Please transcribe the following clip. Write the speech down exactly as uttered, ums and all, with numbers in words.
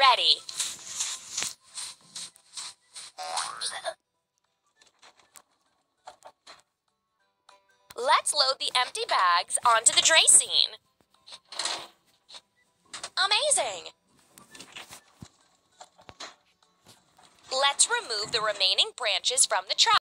ready. Let's load the empty bags onto the dracene. Amazing! Let's remove the remaining branches from the truck.